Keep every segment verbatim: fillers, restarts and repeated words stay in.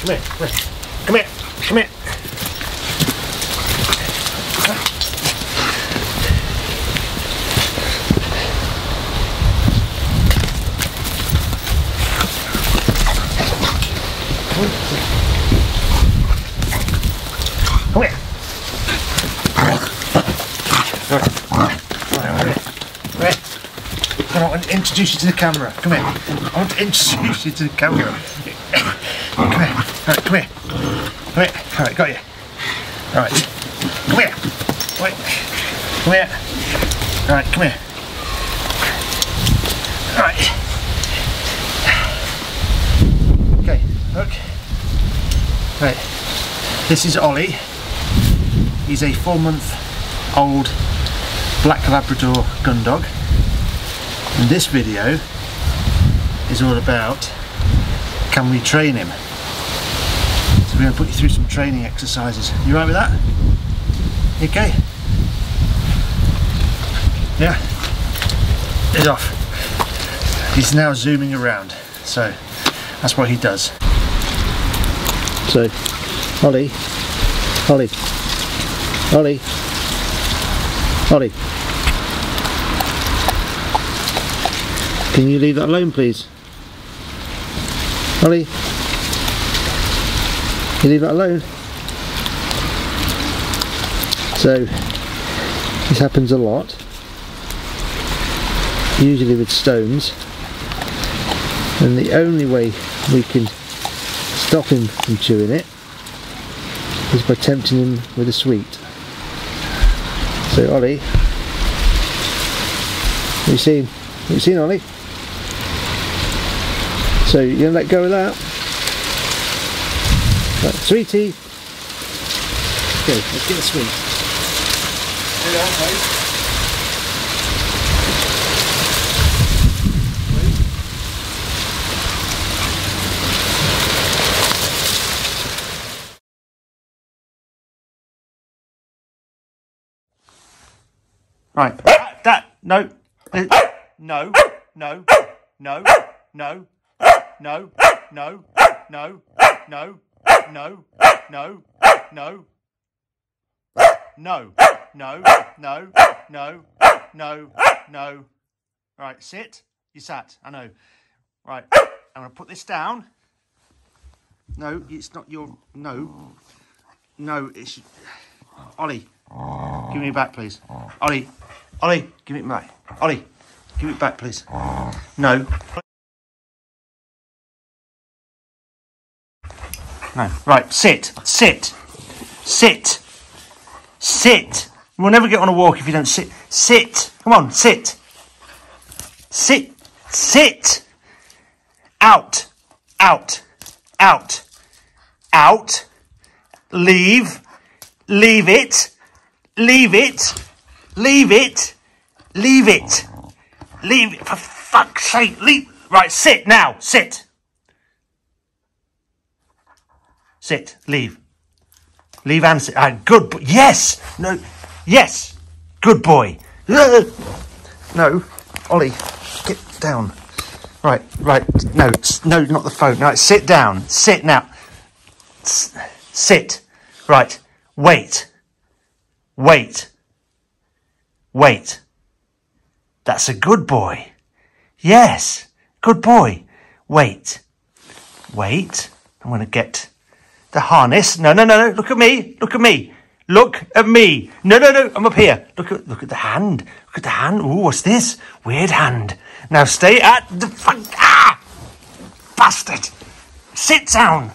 come here, come here, come here, come here. Come here. I want to introduce you to the camera. Come here. I want to introduce you to the camera. Come here. Alright, come here. Come here. Alright, got you. Alright. Come here. Wait. Come here. Alright, come here. Alright. Okay, look. Right. This is Ollie. He's a four month old Black Labrador gun dog. And this video is all about, can we train him? So we're going to put you through some training exercises. You right with that? You okay? Yeah? He's off. He's now zooming around. So that's what he does. So, Ollie, Ollie, Ollie, Ollie. Can you leave that alone, please? Ollie? Can you leave that alone? So, this happens a lot. Usually with stones. And the only way we can stop him from chewing it is by tempting him with a sweet. So, Ollie, have you seen? Have you seen Ollie? So you're going to let go of that. Right, sweetie. Okay, let's get a sweet. Right, that, no, no, no, no, no. No, no, no, no, no, no, no, no, no, no, no, no, no. Right, sit. You sat, I know. Right, I'm going to put this down. No, it's not your, no. No, it's, Ollie, give me it back, please. Ollie, Ollie, give me it back. Ollie, give it back, please. No. No. Right, sit, sit, sit, sit. We'll never get on a walk if you don't sit. Sit. Come on, sit. Sit, sit. Out, out, out, out. Leave, leave it, leave it, leave it, leave it, leave it. For fuck's sake, leave. Right, sit now, sit. Sit, leave. Leave and sit. Ah, good boy. Yes. No. Yes. Good boy. No. Ollie, get down. Right, right. No, no, not the phone. No, sit down. Sit now. S sit. Right. Wait. Wait. Wait. That's a good boy. Yes. Good boy. Wait. Wait. I'm going to get the harness. No, no, no, no. Look at me. Look at me. Look at me. No, no, no. I'm up here. Look at, look at the hand. Look at the hand. Ooh, what's this? Weird hand. Now stay at the front. Ah! Bastard. Sit down.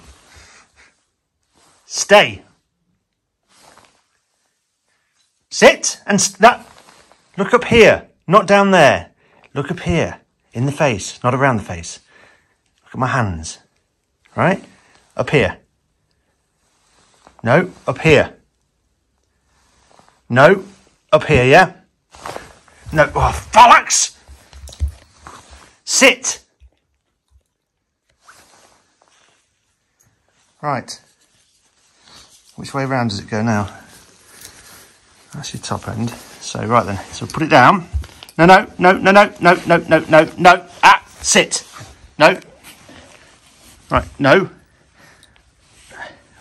Stay. Sit and that. Look up here. Not down there. Look up here. In the face. Not around the face. Look at my hands. Right? Up here. No, up here. No, up here, yeah? No, oh, bollocks! Sit! Right. Which way round does it go now? That's your top end. So, right then. So, put it down. No, no, no, no, no, no, no, no, no, no. Ah, sit. No. Right, no.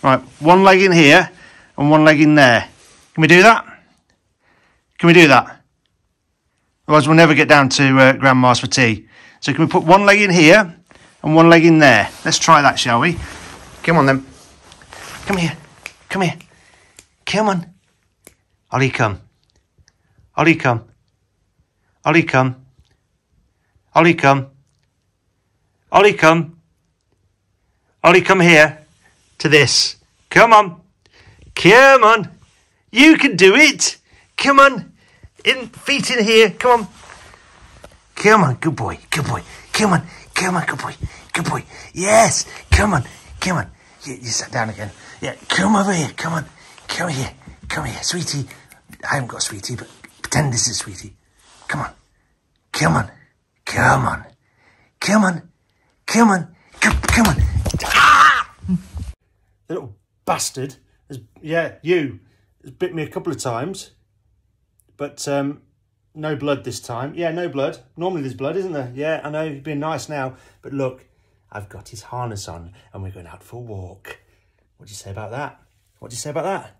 Right, one leg in here and one leg in there. Can we do that? Can we do that? Otherwise we'll never get down to uh, Grandma's for tea. So can we put one leg in here and one leg in there? Let's try that, shall we? Come on then. Come here. Come here. Come on. Ollie, come. Ollie, come. Ollie, come. Ollie, come. Ollie, come. Ollie, come here to this. Come on. Come on. You can do it. Come on. In feet in here. Come on. Come on. Good boy. Good boy. Come on. Come on. Good boy. Good boy. Yes. Come on. Come on. You, you sat down again. Yeah. Come over here. Come on. Come here. Come here. Sweetie. I haven't got a sweetie, but pretend this is sweetie. Come on. Come on. Come on. Come on. Come on. Come, come on. Ah! The little bastard has, yeah, you, has bit me a couple of times. But um, no blood this time. Yeah, no blood. Normally there's blood, isn't there? Yeah, I know, you're being nice now. But look, I've got his harness on and we're going out for a walk. What do you say about that? What do you say about that?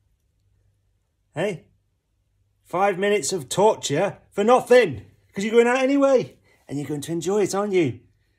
Hey? Five minutes of torture for nothing. Because you're going out anyway. And you're going to enjoy it, aren't you?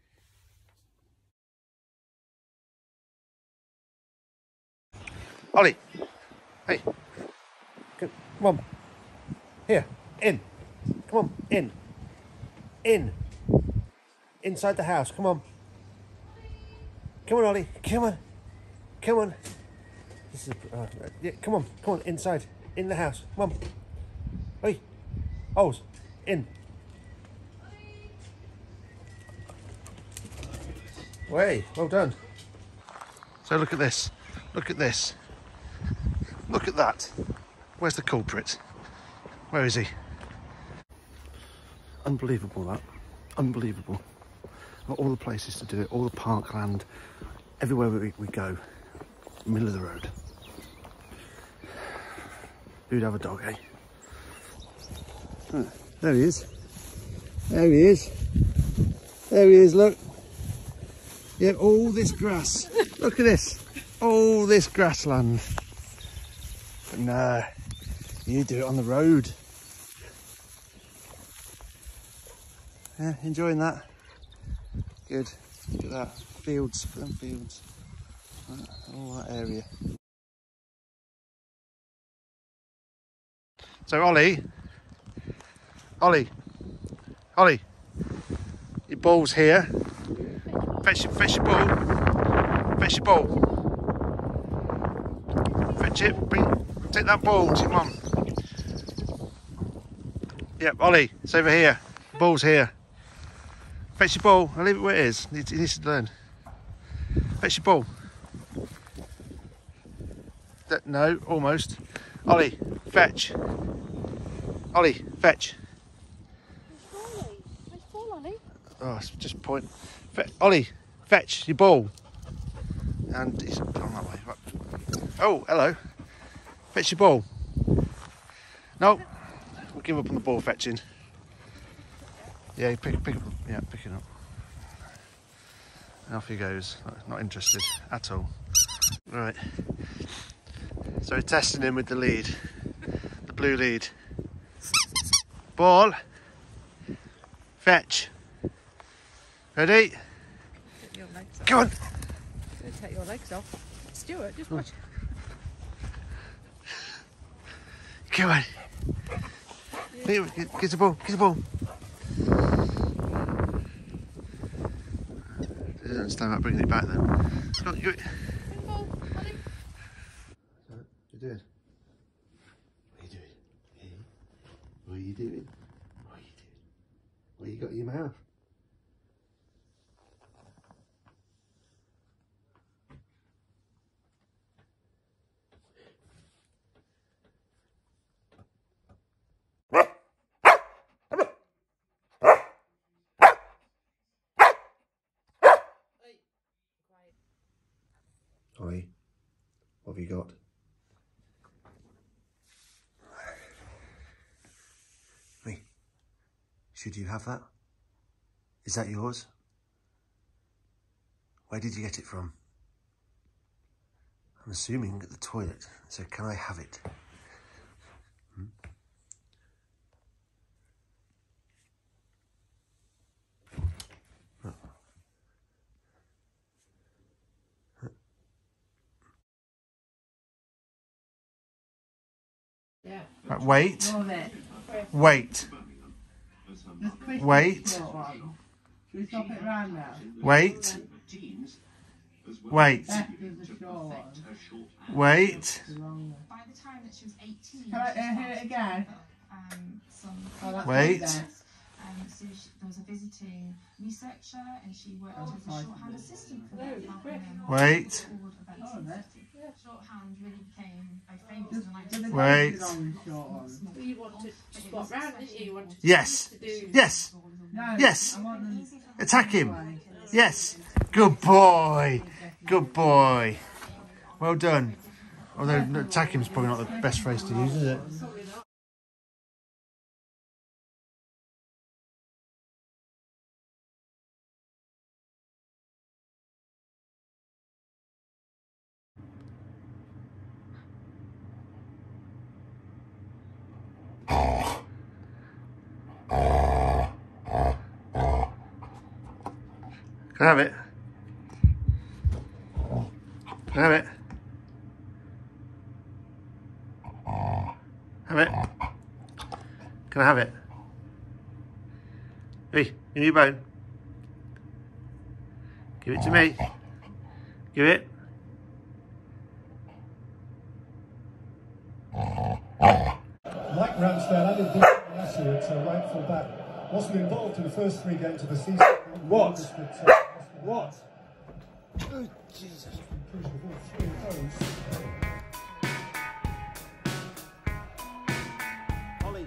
Ollie. Hey. Come on. Here. In. Come on. In. In. Inside the house. Come on. Come on, Ollie. Come on. Come on. This is... Uh, yeah, come on. Come on. Inside. In the house. Come on. Hey. Oz. In. Way. Well done. So look at this. Look at this. Look at that. Where's the culprit? Where is he? Unbelievable, that. Unbelievable. Got all the places to do it, all the parkland, everywhere we, we go. Middle of the road. Who'd have a dog, eh? Oh, there he is. There he is. There he is, look. Yeah, all this grass. Look at this. All this grassland. But nah, you do it on the road. Yeah, enjoying that. Good. Look at that. Fields, them fields. Right, all that area. So Ollie, Ollie, Ollie, your ball's here. Fetch, fetch your ball. Fetch your ball. Fetch it. Bring, take that ball to your mum. Yep, Ollie, it's over here. The ball's here. Fetch your ball. I'll leave it where it is. He needs to learn. Fetch your ball. That, no, almost. Ollie, fetch. Ollie, fetch. Where's ball, Ollie? Oh, it's just point. Fe Ollie, fetch your ball. And he's gone that way. Right. Oh, hello. Fetch your ball. No, we'll give up on the ball fetching. Yeah, pick, pick, yeah, pick it up. And off he goes. Not interested at all. Right. So we're testing him with the lead, the blue lead. Ball. Fetch. Ready? Take your legs off. Come on. Don't take your legs off. Stuart, just watch. Come on. Yeah. Get, get the ball. Get the ball. I didn't understand about bringing it back then. Come on, you... Ball, Ollie. You did. What are you doing? Hey? What are you doing? What are you doing? What you got in your mouth? Ollie, what have you got? Hey, should you have that? Is that yours? Where did you get it from? I'm assuming at the toilet. So can I have it? Hmm? Yeah. Right, wait. Wait. Wait. Should we stop it round now? Wait. Wait. Left is the short one. Wait. The long one. By the time that she was eighteen, Can I she uh, hear started it again? to develop, um, some Oh, that's Wait. good then. um, so she, there was a visiting researcher, and she worked Oh, as a nice. shorthand assistant for Oh, them, helping great. them Wait. record events Oh, in the that's- city. Shorthand really became very famous Just in the for the nineteen Wait. days on the short one. Well, you wanted to swap round, didn't you? You wanted Yes. to do. Yes. No, Yes. I want them Attack him. away. Yes. Good boy. Good boy. Well done. Although no, attack him's probably not the best phrase to use, is it? Can I have it? Can I have it? Have it? Can I have it? Hey, you need a bone? Give it to me. Give it. Mike Ramsdale added this last year at uh, right full back. Wasn't involved in the first three games of the season. What? But, uh, What? Oh, Jesus. inclusion of all three goals. Ollie.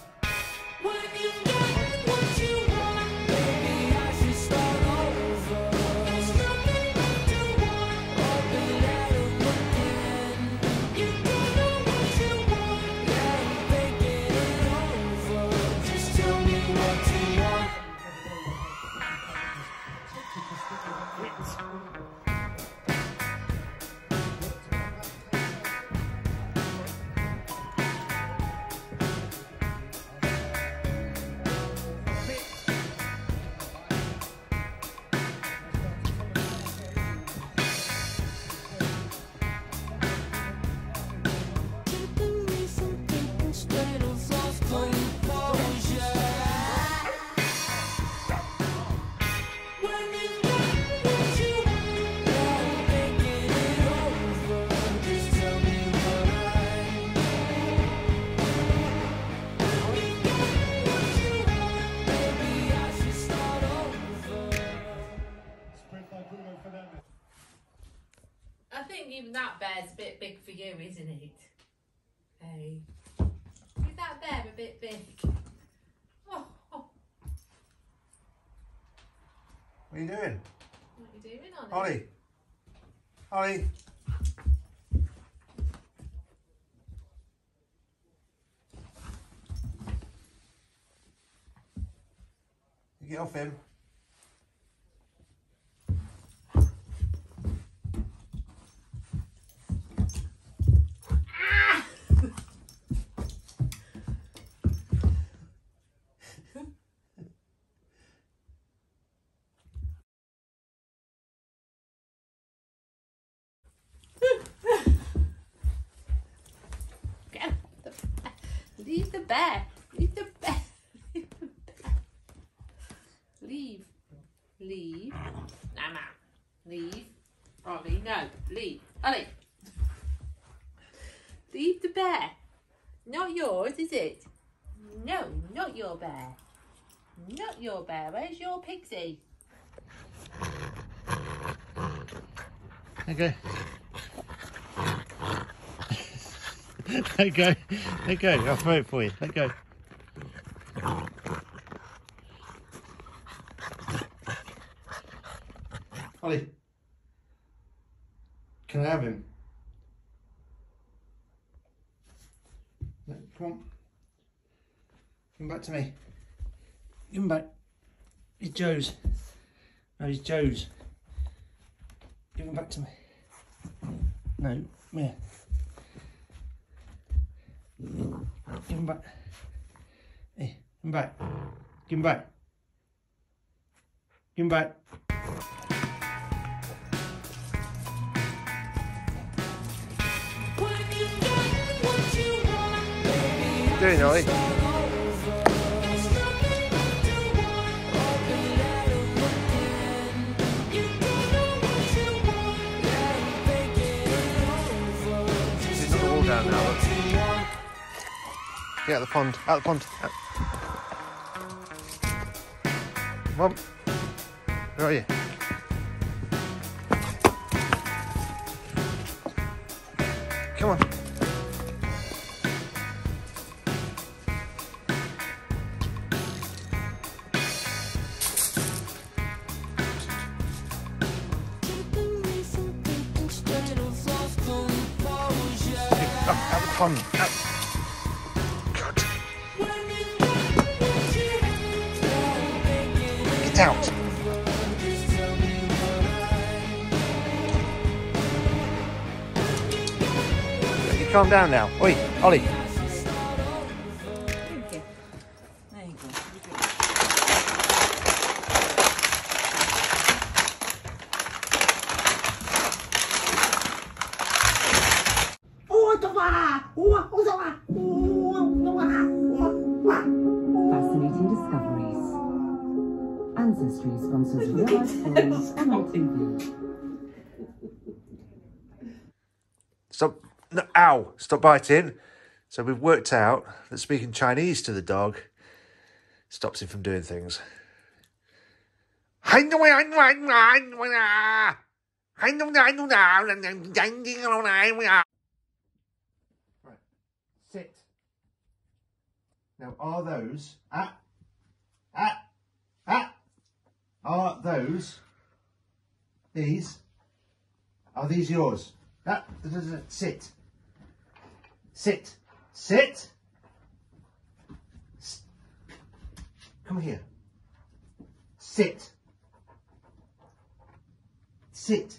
Sprint by Bruno Fernandes. I think even that bear's a bit big for you, isn't it? Hey. Is that bear a bit big? Oh, oh. What are you doing? What are you doing on it? Ollie. Ollie. You get off him. Get the bear. Leave the bear. Leave the bear. Leave the bear. Leave. Leave. Nah, leave. Ollie, no. Leave. Ollie. Leave the bear. Not yours, is it? No, not your bear. Not your bear. Where's your pixie? There you go. There you go. There you go. I'll throw it for you. Let go. Ollie. Can I have him? No, come on. Give him back to me. Give him back. He's Joe's. No, he's Joe's. Give him back to me. No, come here. Give him back. Hey, give him back. Give him back. Give him back. What are you doing, Ollie? Down now, look. Get out the pond, out the pond. Out. Come on. Where are you? Come on. Up, out the pond. Out. God. Get out. You calm down now. Oi, Ollie. Thank you. There you go. Fascinating discoveries. Ancestry sponsors real life stories on our T V. Stop. No, ow. Stop biting. So we've worked out that speaking Chinese to the dog stops him from doing things. Right. Sit. Now, are those... Ah. Ah. Ah. Are those... These... Are these yours? Ah. Sit. Sit. Sit. S Come here. Sit. Sit.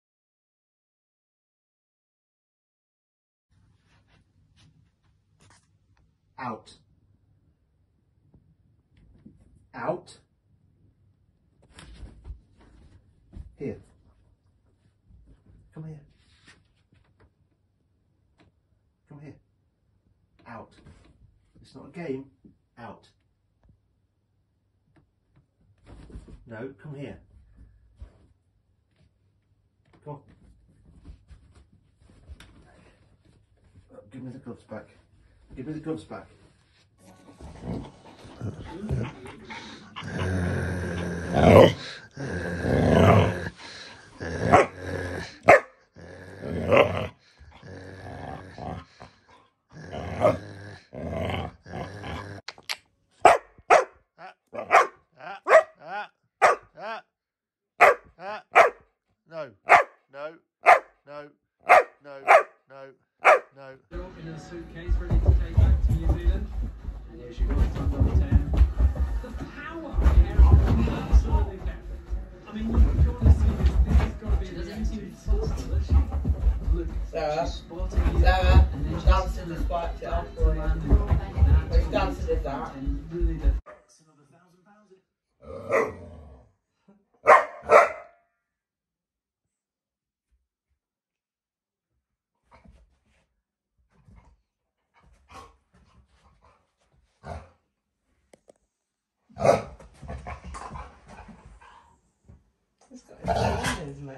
Out. Out. Here. Come here. Come here. Out. It's not a game. Out. No, come here. Come on. Oh, give me the gloves back. Give me the gloves back. No, no, no, no, no, no. In a suitcase ready to take back to New Zealand. And here she goes, time number ten. The power in Erin, absolutely perfect. I mean, you've got to see this. This has got to be an eighteen foster that she look. Sarah, she's spotting Sarah, and then she's dancing the spike shot. Which dancing is that? and really the another thousand pounds. It's got its shoulders, mate.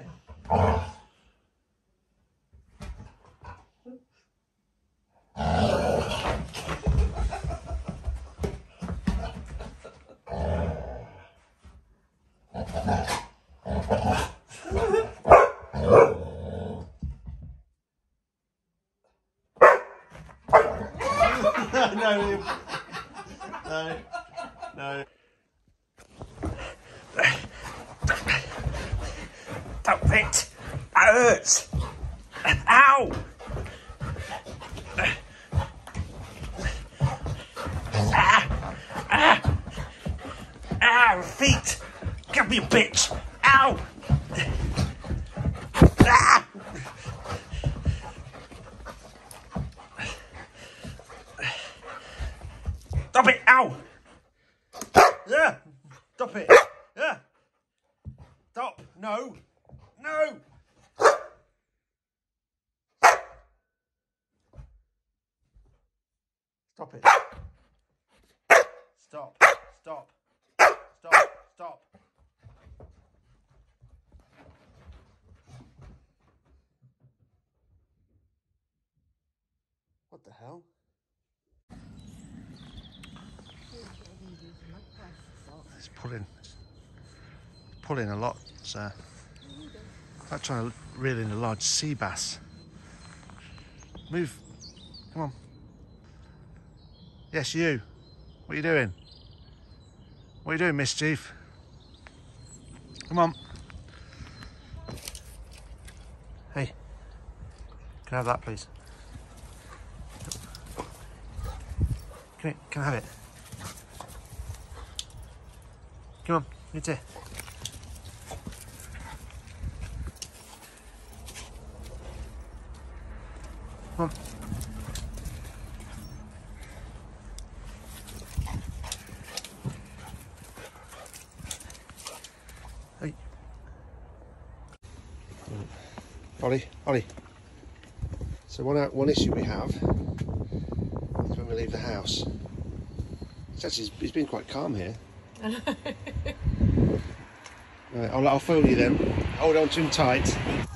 No, no, no. Stop it! That hurts! Ow! Ah! Ah! Ah! Feet! Give me a bitch! Ow! Ah! Yeah. Stop it. Yeah. Stop. No. No. Stop it. Stop. Stop. Stop. Stop. What the hell? It's pulling. It's pulling a lot. So it's like trying to reel in a large sea bass. Move. Come on. Yes, you. What are you doing? What are you doing, mischief? Come on. Hey. Can I have that, please? Can I, can I have it? Come on, it's here. Come on. Hey. Ollie, Ollie. So one, one issue we have is when we leave the house. It's actually, it's been quite calm here. Right, I'll, I'll foil you then. Hold on to him tight.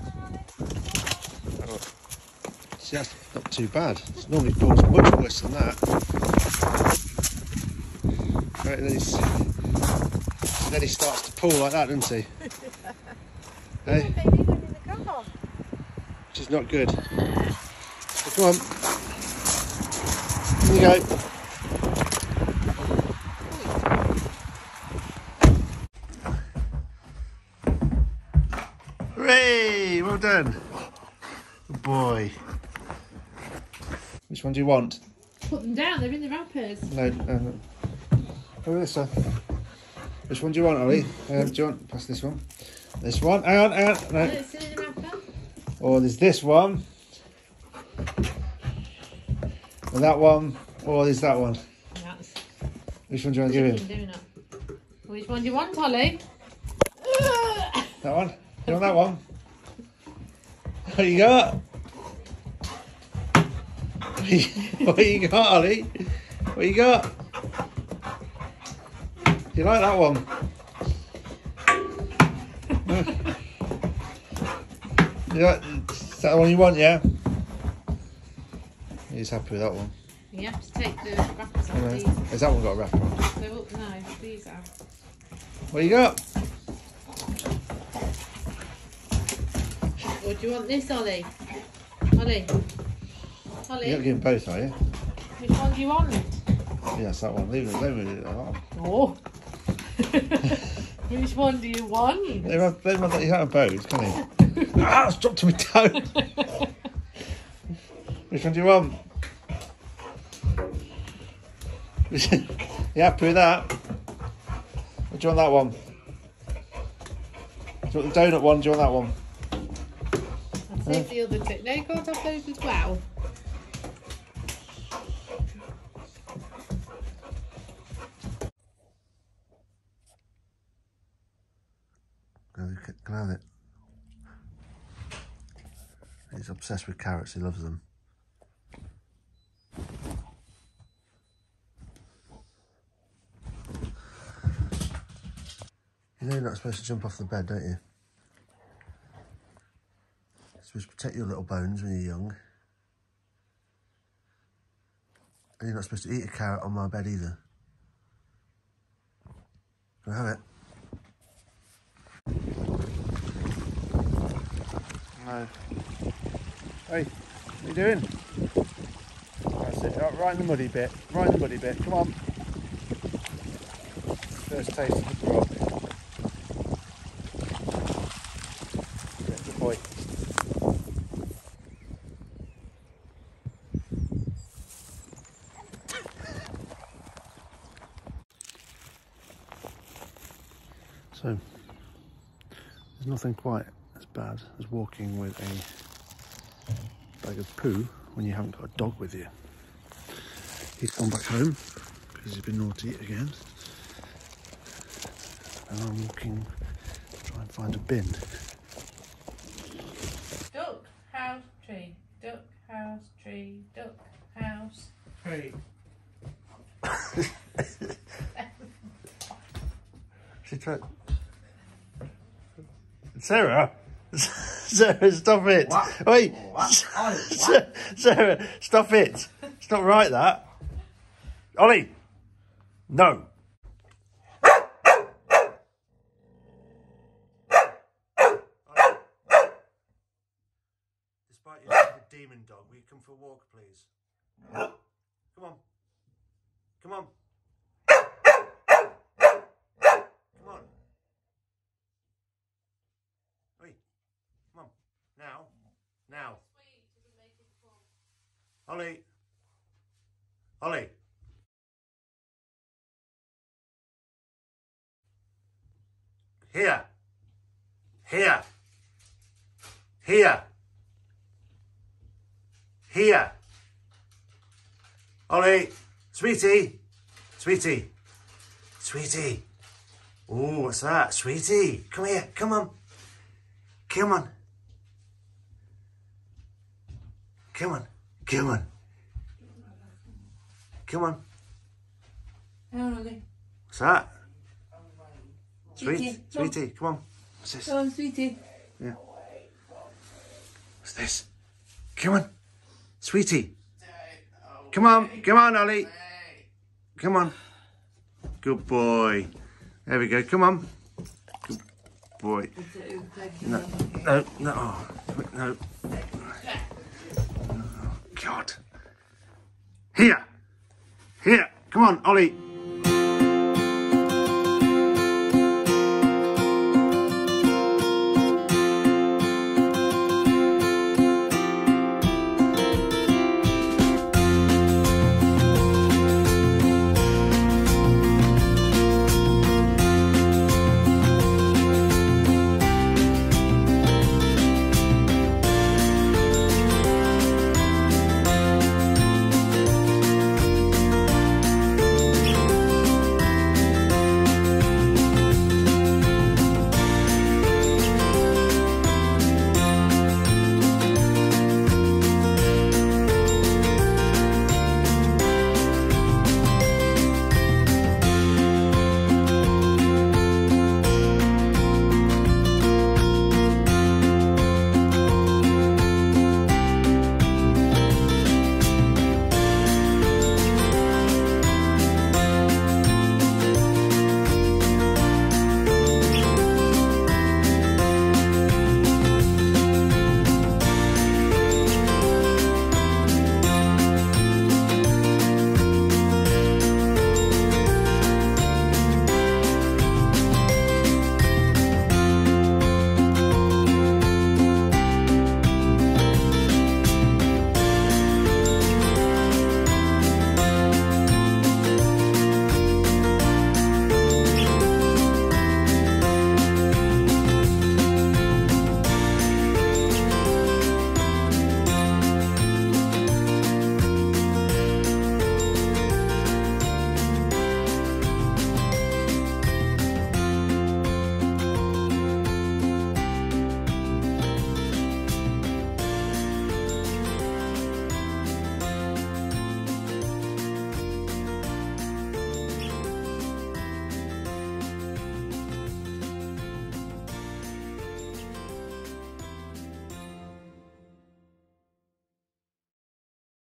Oh. See, that's not too bad. It's normally feels much worse than that. Right, and then, he's, and then he starts to pull like that, doesn't he? Hey? Which is not good. So come on. Here you go. Hooray! Well done. Good boy. Which one do you want? Put them down, they're in the wrappers. No, no, no. Over this one. Which one do you want, Ollie? Um, do you want? Pass this one. This one. Hang on, hang on. No. No, it's still in the wrapper. Or there's this one. And that one. Or there's that one. That's Which one do you want to give him? chicken donut. Which one do you want, Ollie? That one? You want that one? What you got? What you got, Ollie? What you got? You like that one? You like, is that the one you want, yeah? He's happy with that one. You have to take the wrappers off Yeah. these. Has that one got a wrapper on? They will, no, these are. What you got? Or do you want this, Ollie? Ollie? Ollie? You're not giving both, are you? Which one do you want? Yes, that one. Leave it, leave it. Oh. Oh. Which one do you want? They have, they have, you can't have both, can you? Ah, it's dropped to my toe. Which one do you want? You happy with that? Or do you want that one? Do you want the donut one? Do you want that one? I'll save the other two. No, you can't have those as well. Can I have it? He's obsessed with carrots, he loves them. You know you're not supposed to jump off the bed, don't you? You're supposed to protect your little bones when you're young. And you're not supposed to eat a carrot on my bed either. Can I have it? No. Hey, what are you doing? That's it, right, right in the muddy bit, right in the muddy bit, come on. First taste of the grog. Good boy. So, there's nothing quite as bad as walking with a bag of poo when you haven't got a dog with you. He's gone back home because he's been naughty again. and I'm looking to try and find a bin. Duck, house, tree. Duck, house, tree. Duck, house, tree. She tried. Sarah, Sarah, stop it! What? Wait, What? Ollie, what? Sarah, stop it! It's not right that. Ollie, no. Despite you being a demon dog, will you come for a walk, please? Come on. Come on. Come on. Oi. Come on. Now. Now. Ollie. Ollie. Here. Here. Here. Here. Ollie. Sweetie. Sweetie. Sweetie. Oh, what's that? Sweetie. Come here. Come on. Come on. Come on. Come on. Come on. What's that? Sweet. Sweetie. Come on. What's this? Come on, sweetie. Yeah. What's this? Come on. Sweetie. Come on. Come on, Ollie. Come on. Good boy. There we go. Come on. Good boy. No. No. No. Oh, no. Oh, God. Here. Here. Come on, Ollie.